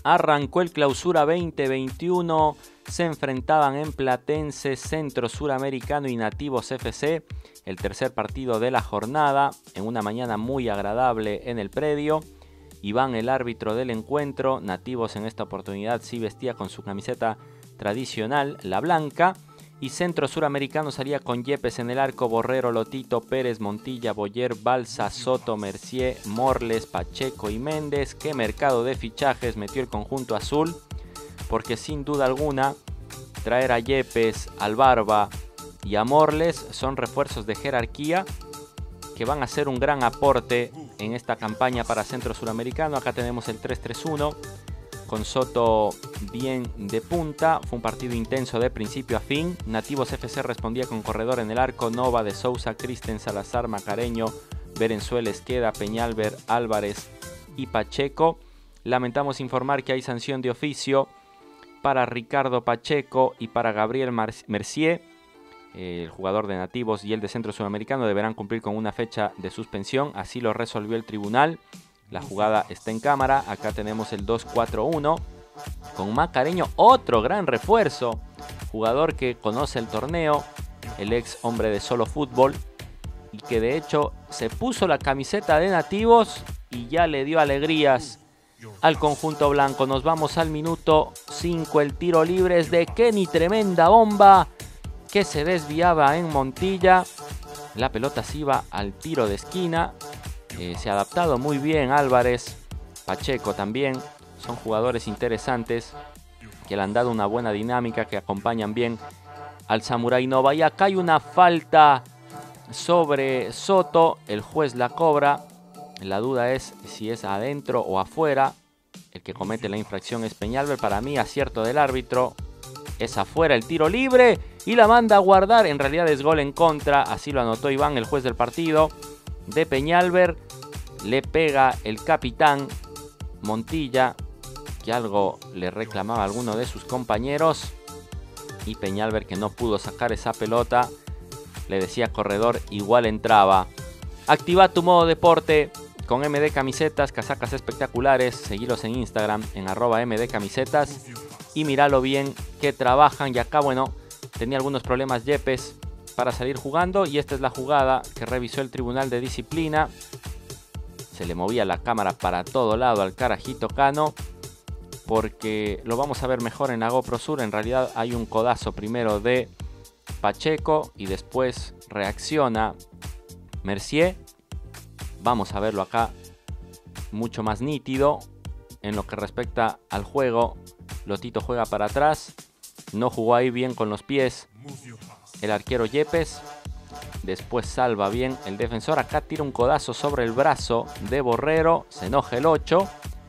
Arrancó el Clausura 2021, se enfrentaban en Platense, Centro Suramericano y Nativos FC, el tercer partido de la jornada, en una mañana muy agradable en el predio. Iván, el árbitro del encuentro. Nativos en esta oportunidad sí vestía con su camiseta tradicional, la blanca, y Centro Suramericano salía con Yepes en el arco, Borrero, Lotito, Pérez, Montilla, Boyer, Balsa, Soto, Mercier, Morles, Pacheco y Méndez. Qué mercado de fichajes metió el conjunto azul, porque sin duda alguna traer a Yepes, al Barba y a Morles son refuerzos de jerarquía que van a ser un gran aporte en esta campaña para Centro Suramericano. Acá tenemos el 3-3-1 con Soto bien de punta. Fue un partido intenso de principio a fin. Nativos FC respondía con corredor en el arco, Nova, de Sousa, Kristen, Salazar, Macareño, Berenzuela, Esqueda, Peñalver, Álvarez y Pacheco. Lamentamos informar que hay sanción de oficio para Ricardo Pacheco y para Gabriel Mercier. El jugador de Nativos y el de Centro Sudamericano deberán cumplir con una fecha de suspensión. Así lo resolvió el tribunal. La jugada está en cámara. Acá tenemos el 2-4-1 con Macareño, otro gran refuerzo, jugador que conoce el torneo, el ex hombre de Solo Fútbol, y que de hecho se puso la camiseta de Nativos y ya le dio alegrías al conjunto blanco. Nos vamos al minuto 5. El tiro libre es de Kenny, tremenda bomba que se desviaba en Montilla. La pelota se iba al tiro de esquina. Se ha adaptado muy bien Álvarez, Pacheco también. Son jugadores interesantes que le han dado una buena dinámica, que acompañan bien al Samurai Nova. Y acá hay una falta sobre Soto. El juez la cobra. La duda es si es adentro o afuera. El que comete la infracción es Peñalver. Para mí, acierto del árbitro. Es afuera el tiro libre y la manda a guardar. En realidad es gol en contra. Así lo anotó Iván, el juez del partido. De Peñalver. Le pega el capitán Montilla, que algo le reclamaba a alguno de sus compañeros. Y Peñalver, que no pudo sacar esa pelota, le decía corredor, igual entraba. Activa tu modo deporte con MD Camisetas, casacas espectaculares. Seguilos en Instagram en @MDCamisetas y míralo bien que trabajan. Y acá, bueno, tenía algunos problemas Yepes para salir jugando, y esta es la jugada que revisó el Tribunal de Disciplina. Se le movía la cámara para todo lado al carajito Cano, porque lo vamos a ver mejor en la GoPro Sur. En realidad hay un codazo primero de Pacheco y después reacciona Mercier. Vamos a verlo acá mucho más nítido. En lo que respecta al juego, Lotito juega para atrás. No jugó ahí bien con los pies el arquero Yepes. Después salva bien el defensor. Acá tira un codazo sobre el brazo de Borrero. Se enoja el 8,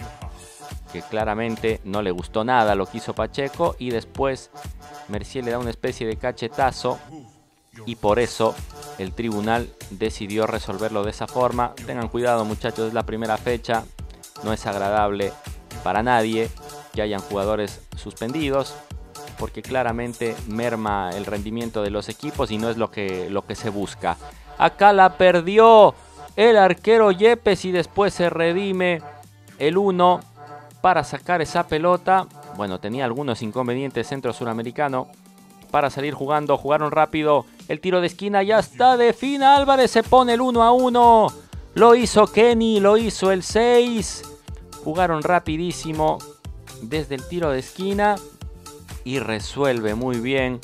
que claramente no le gustó nada lo que hizo Pacheco. Y después Mercier le da una especie de cachetazo. Y por eso el tribunal decidió resolverlo de esa forma. Tengan cuidado, muchachos, es la primera fecha. No es agradable para nadie que hayan jugadores suspendidos, porque claramente merma el rendimiento de los equipos y no es lo que se busca. Acá la perdió el arquero Yepes y después se redime el 1 para sacar esa pelota. Bueno, tenía algunos inconvenientes Centro Suramericano para salir jugando. Jugaron rápido. El tiro de esquina ya está de Fina. Álvarez se pone el 1-1. Lo hizo Kenny, lo hizo el 6. Jugaron rapidísimo desde el tiro de esquina. Y resuelve muy bien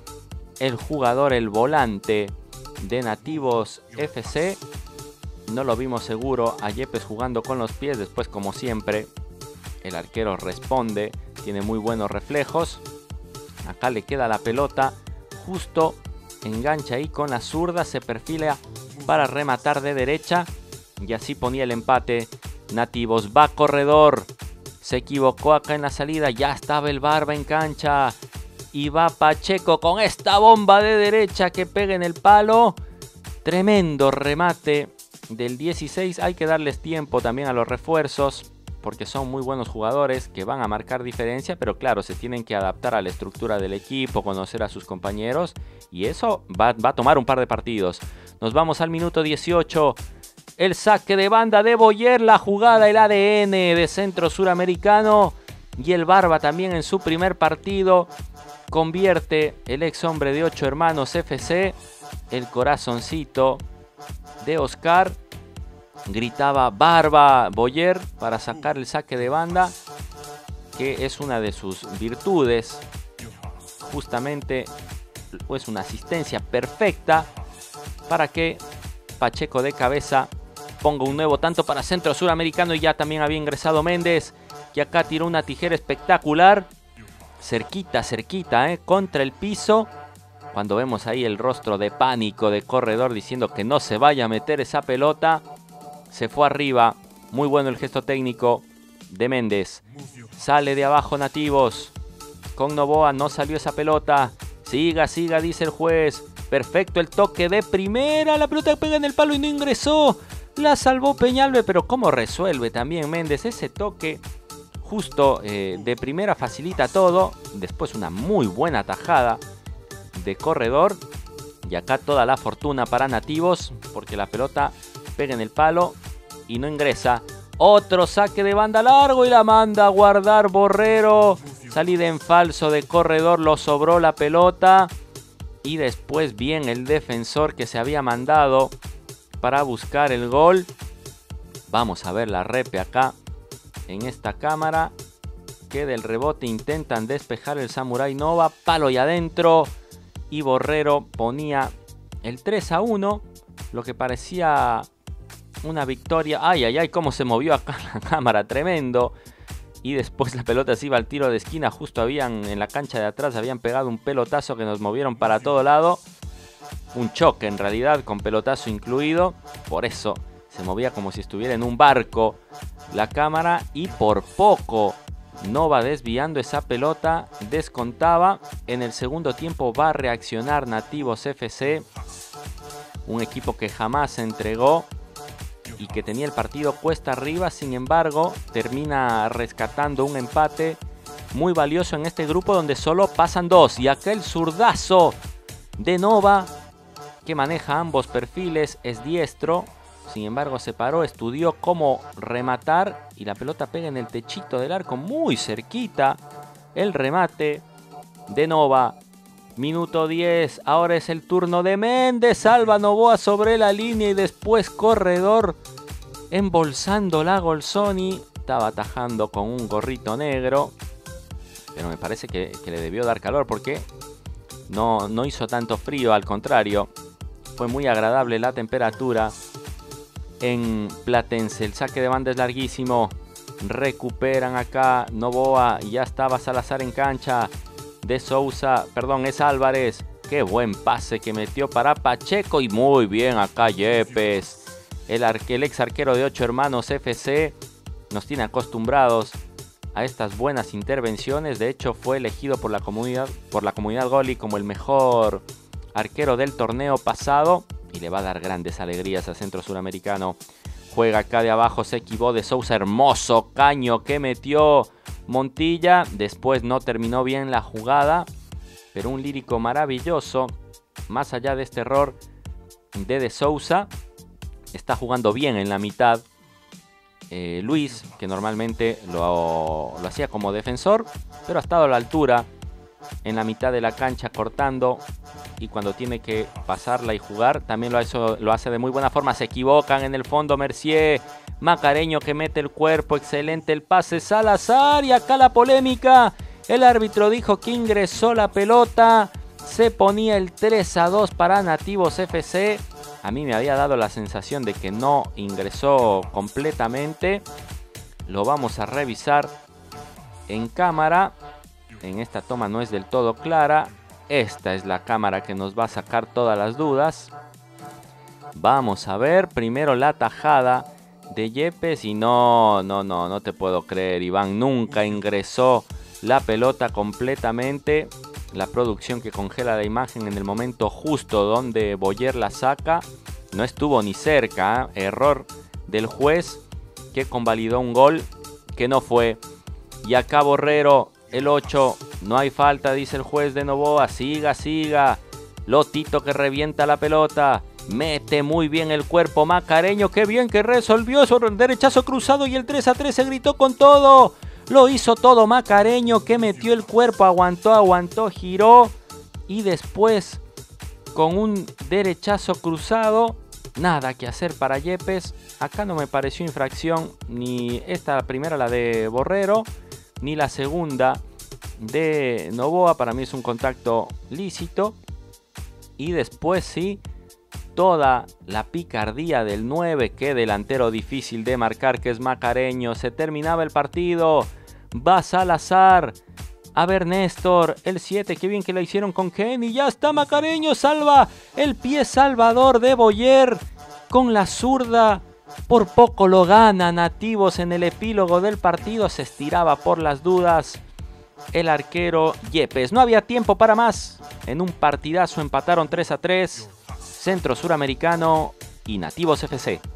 el jugador, el volante de Nativos FC. No lo vimos seguro a Yepes jugando con los pies. Después, como siempre, el arquero responde. Tiene muy buenos reflejos. Acá le queda la pelota. Justo engancha ahí con la zurda. Se perfila para rematar de derecha. Y así ponía el empate Nativos. Va corredor. Se equivocó acá en la salida. Ya estaba el Barba en cancha. Y va Pacheco con esta bomba de derecha que pega en el palo. Tremendo remate del 16. Hay que darles tiempo también a los refuerzos, porque son muy buenos jugadores que van a marcar diferencia. Pero claro, se tienen que adaptar a la estructura del equipo, conocer a sus compañeros. Y eso va a tomar un par de partidos. Nos vamos al minuto 18. El saque de banda de Boyer, la jugada, el ADN de Centro Suramericano. Y el Barba también en su primer partido convierte el ex hombre de 8 hermanos FC. El corazoncito de Oscar. Gritaba Barba Boyer para sacar el saque de banda, que es una de sus virtudes. Justamente pues una asistencia perfecta para que Pacheco de cabeza ponga un nuevo tanto para Centro Suramericano. Y ya también había ingresado Méndez, que acá tiró una tijera espectacular. Cerquita, contra el piso. Cuando vemos ahí el rostro de pánico de Corredor diciendo que no se vaya a meter esa pelota. Se fue arriba. Muy bueno el gesto técnico de Méndez. Sale de abajo Nativos. Con Novoa no salió esa pelota. Siga, dice el juez. Perfecto el toque de primera. La pelota pega en el palo y no ingresó. La salvó Peñalbe, pero cómo resuelve también Méndez. Ese toque justo de primera facilita todo. Después una muy buena tajada de Corredor. Y acá toda la fortuna para Nativos, porque la pelota pega en el palo y no ingresa. Otro saque de banda largo y la manda a guardar Borrero. Salida en falso de Corredor, lo sobró la pelota. Y después bien el defensor que se había mandado para buscar el gol. Vamos a ver la repe acá en esta cámara. Que del rebote intentan despejar el Samurai Nova. Palo y adentro. Y Borrero ponía el 3-1. Lo que parecía una victoria. Ay, cómo se movió acá la cámara. Tremendo. Y después la pelota se iba al tiro de esquina. Justo en la cancha de atrás habían pegado un pelotazo que nos movieron para todo lado. Un choque en realidad, con pelotazo incluido. Por eso se movía como si estuviera en un barco la cámara. Y por poco Nova desviando esa pelota descontaba. En el segundo tiempo va a reaccionar Nativos FC. Un equipo que jamás se entregó y que tenía el partido cuesta arriba. Sin embargo, termina rescatando un empate muy valioso en este grupo donde solo pasan dos. Y acá el zurdazo de Nova, que maneja ambos perfiles, es diestro. Sin embargo, se paró, estudió cómo rematar y la pelota pega en el techito del arco muy cerquita. El remate de Nova. Minuto 10, ahora es el turno de Méndez. Salva Novoa sobre la línea y después Corredor embolsando la Golsoni. Estaba atajando con un gorrito negro, pero me parece que le debió dar calor porque no hizo tanto frío, al contrario. Fue muy agradable la temperatura en Platense. El saque de banda es larguísimo. Recuperan acá Novoa y ya estaba Salazar en cancha. De Sousa, perdón, es Álvarez. Qué buen pase que metió para Pacheco. Y muy bien acá Yepes. El ex arquero de 8 hermanos FC. Nos tiene acostumbrados a estas buenas intervenciones. De hecho fue elegido por la comunidad Goli como el mejor arquero del torneo pasado. Y le va a dar grandes alegrías a Centro Suramericano. Juega acá de abajo Sequibó de Sousa. Hermoso caño que metió Montilla. Después no terminó bien la jugada, pero un lírico maravilloso. Más allá de este error de Sousa, está jugando bien en la mitad Luis, que normalmente lo hacía como defensor, pero ha estado a la altura en la mitad de la cancha cortando. Y cuando tiene que pasarla y jugar, también lo hace de muy buena forma. Se equivocan en el fondo Mercier. Macareño que mete el cuerpo. Excelente el pase Salazar. Y acá la polémica. El árbitro dijo que ingresó la pelota. Se ponía el 3-2 para Nativos FC. A mí me había dado la sensación de que no ingresó completamente. Lo vamos a revisar en cámara. En esta toma no es del todo clara. Esta es la cámara que nos va a sacar todas las dudas. Vamos a ver primero la tajada de Yepes. Y no te puedo creer, Iván. Nunca ingresó la pelota completamente. La producción que congela la imagen en el momento justo donde Boyer la saca. No estuvo ni cerca, ¿eh? Error del juez que convalidó un gol que no fue. Y acá Borrero, el 8. No hay falta, dice el juez de Novoa. Siga. Lotito que revienta la pelota. Mete muy bien el cuerpo Macareño. Qué bien que resolvió. Su derechazo cruzado y el 3-3 se gritó con todo. Lo hizo todo Macareño, que metió el cuerpo, aguantó, giró. Y después, con un derechazo cruzado, nada que hacer para Yepes. Acá no me pareció infracción ni esta primera, la de Borrero, ni la segunda de Novoa. Para mí es un contacto lícito. Y después sí, toda la picardía del 9, que delantero difícil de marcar, que es Macareño. Se terminaba el partido. Va Salazar. A ver, Néstor, el 7, qué bien que lo hicieron con Kenny. Ya está Macareño, salva el pie salvador de Boyer con la zurda. Por poco lo gana Nativos en el epílogo del partido. Se estiraba por las dudas el arquero Yepes. No había tiempo para más. En un partidazo empataron 3-3. Centro Suramericano y Nativos FC.